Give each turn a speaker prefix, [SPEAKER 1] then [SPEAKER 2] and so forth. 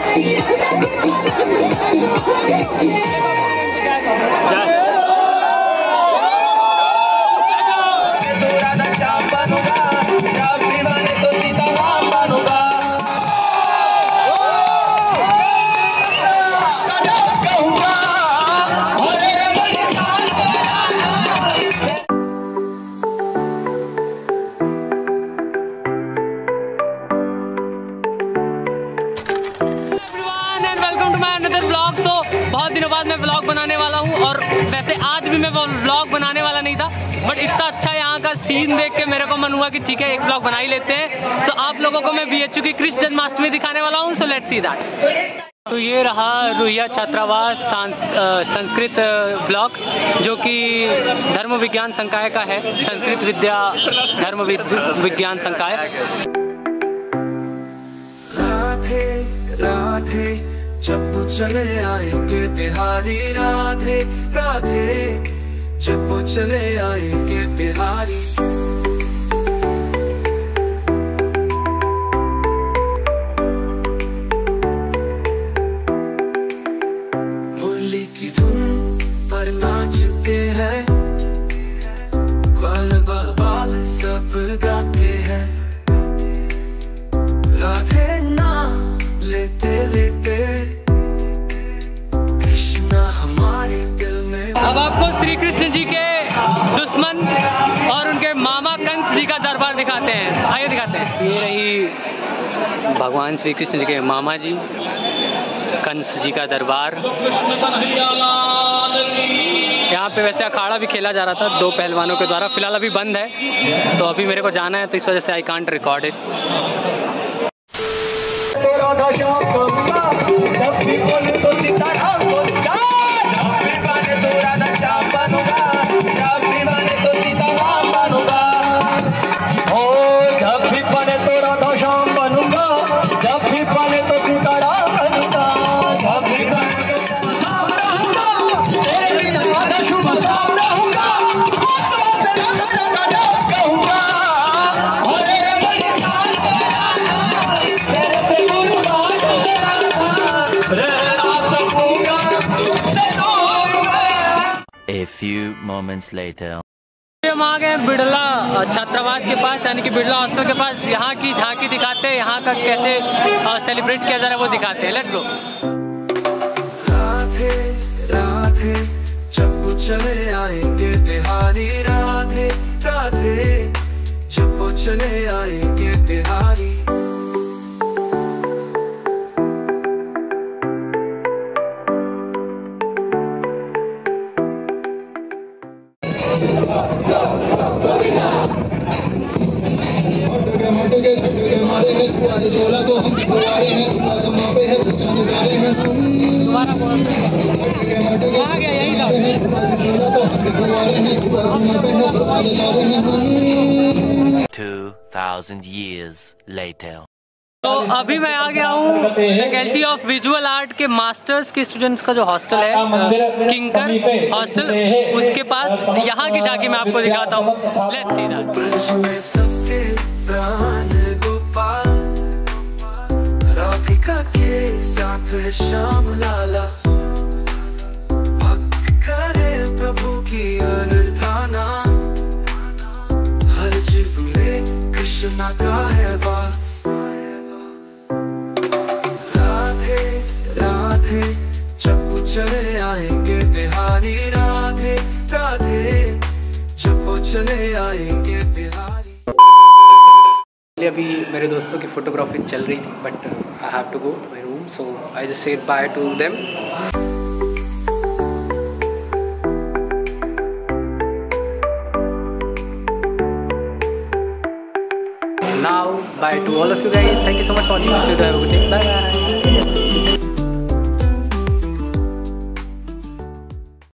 [SPEAKER 1] बहुत दिनों बाद मैं व्लॉग बनाने वाला हूँ और वैसे आज भी मैं व्लॉग बनाने वाला नहीं था, बट इतना अच्छा यहाँ का सीन देख के मेरे को मन हुआ कि ठीक है एक व्लॉग बना ही लेते हैं। सो आप लोगों को मैं BHU की कृष्ण जन्माष्टमी दिखाने वाला हूँ, सो लेट्स सी दैट। तो ये रहा रुहिया छात्रावास संस्कृत ब्लॉक, जो कि धर्म विज्ञान संकाय का है, संस्कृत विद्या धर्म विज्ञान संकाय।
[SPEAKER 2] राधे राधे जब चले आएंगे बिहारी, राधे राधे जब चले आएंगे बिहारी। होली की धुन पर नाचते हैं, ग्वाल बाल सब गाते हैं, राधे नाम लेते लेते कृष्णा हमारे दिल में।
[SPEAKER 1] अब आपको श्री कृष्ण जी के दुश्मन और उनके मामा कंस जी का दरबार दिखाते हैं, आइए दिखाते हैं। ये रही भगवान श्री कृष्ण जी के मामा जी, कंस जी का दरबार। यहाँ पे वैसे अखाड़ा भी खेला जा रहा था 2 पहलवानों के द्वारा, फिलहाल अभी बंद है, तो अभी मेरे को जाना है, तो इस वजह से आई कांट रिकॉर्ड इट। जब भी बोले तो सीताराम बोल जा, जब भी माने तो राधा श्याम बनूंगा, जब भी माने तो सीताराम बनूंगा। ओ जब भी बने तो राधा श्याम बनूंगा, जब भी बने तो सीताराम बनूंगा, जब भी बने तो शाम रहूंगा, तेरे बिना राधा शुभ शाम रहूंगा, कहूंगा अरे बलिदान तेरे पे कुर्बान
[SPEAKER 3] A few moments later.
[SPEAKER 1] हम आ गए बिड़ला छात्रावास के पास, यानी कि बिड़ला हॉस्टल के पास। यहाँ की झांकी दिखाते हैं, यहाँ का कैसे सेलिब्रेट किया जा रहा है वो दिखाते हैं। Let's go.
[SPEAKER 2] राधे राधे जब चले आएंगे बिहारी, राधे राधे जब चले आएंगे बिहारी।
[SPEAKER 4] मारे हैं तुम्हारे 16 तो हम गुवारे हैं, तुम्हारे पे है कुछ नजारे हैं
[SPEAKER 1] आ गया यही था।
[SPEAKER 4] 16 तो हम गुवारे हैं, तुम्हारे पे है कुछ नजारे हैं।
[SPEAKER 3] 2000 years later.
[SPEAKER 1] तो अभी मैं आ गया हूँ फैकल्टी ऑफ विजुअल आर्ट के मास्टर्स के स्टूडेंट्स का जो हॉस्टल है, किंकर हॉस्टल, उसके पास। यहाँ की झांकी मैं आपको दिखाता हूँ। Let's see that.
[SPEAKER 2] राधिका के साथ है श्याम लाला, भक्त करे प्रभु की आराधना, हर जीव में कृष्णा का है वास। राधे राधे जब चले आएंगे बिहारी, राधे राधे जब चले आएंगे बिहारी।
[SPEAKER 1] अभी मेरे दोस्तों की फोटोग्राफी चल रही थी, but I have to go to my room, so I just said bye to them. Now bye to all of you guys, thank you so much for watching, have a good day, bye bye.